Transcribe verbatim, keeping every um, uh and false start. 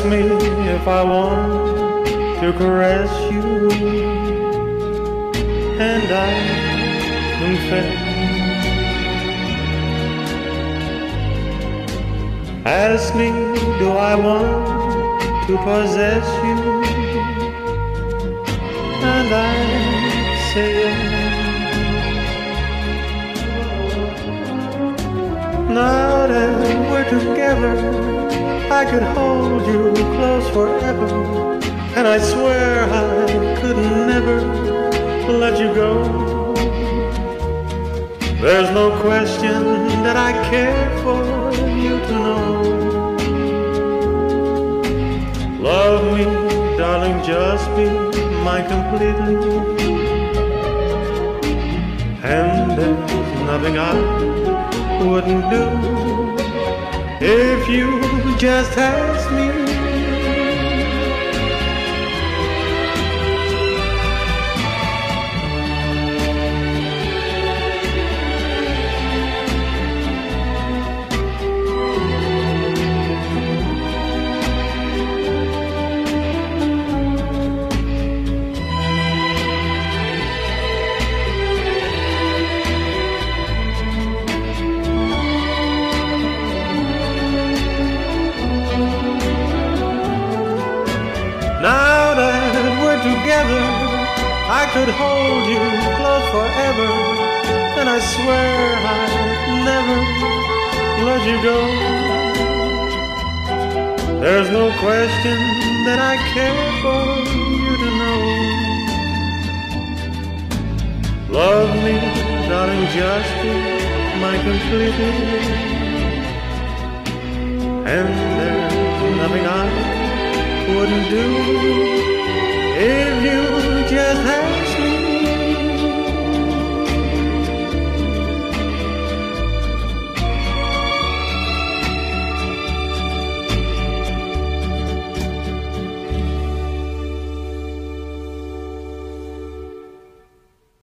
me if I want to caress you, and I confess. Ask me, do I want to possess you, and I say yes. Now that we're together, I could hold you close forever, and I swear I could never let you go. There's no question that I care for you to know. Love me, darling, just be mine completely, and there's nothing I wouldn't do if you just ask me. Now that we're together, I could hold you close forever, and I swear I'd never let you go. There's no question that I care for you to know. Love me, darling, just be mine completely, and there's nothing I wouldn't do